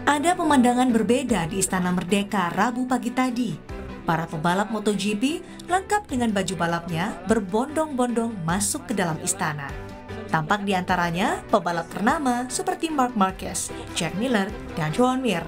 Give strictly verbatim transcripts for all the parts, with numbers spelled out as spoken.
Ada pemandangan berbeda di Istana Merdeka Rabu pagi tadi. Para pebalap MotoGP lengkap dengan baju balapnya berbondong-bondong masuk ke dalam istana. Tampak di antaranya pebalap ternama seperti Marc Marquez, Jack Miller, dan Joan Mir.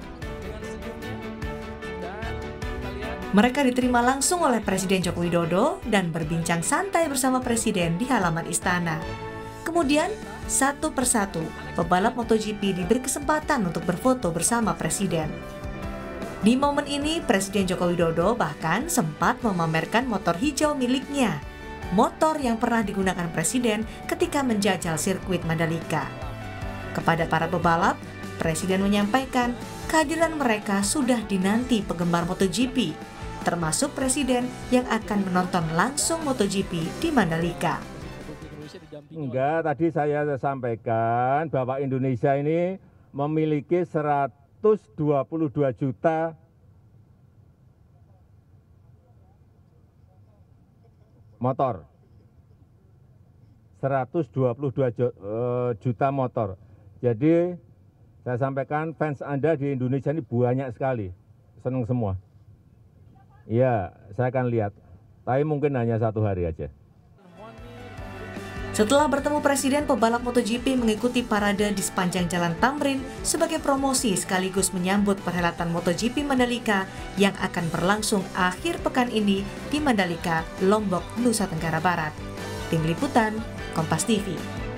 Mereka diterima langsung oleh Presiden Joko Widodo dan berbincang santai bersama Presiden di halaman istana. Kemudian, satu persatu, pebalap MotoGP diberi kesempatan untuk berfoto bersama Presiden. Di momen ini, Presiden Joko Widodo bahkan sempat memamerkan motor hijau miliknya, motor yang pernah digunakan Presiden ketika menjajal sirkuit Mandalika. Kepada para pebalap, Presiden menyampaikan kehadiran mereka sudah dinanti penggemar MotoGP, termasuk Presiden yang akan menonton langsung MotoGP di Mandalika. Enggak, tadi saya sampaikan bahwa Indonesia ini memiliki seratus dua puluh dua juta motor. seratus dua puluh dua juta motor. Jadi saya sampaikan fans Anda di Indonesia ini banyak sekali. Senang semua. Iya, saya akan lihat. Tapi mungkin hanya satu hari aja. Setelah bertemu Presiden, pebalap MotoGP mengikuti parade di sepanjang Jalan Tamrin sebagai promosi sekaligus menyambut perhelatan MotoGP Mandalika yang akan berlangsung akhir pekan ini di Mandalika, Lombok, Nusa Tenggara Barat. Tim Liputan, Kompas T V.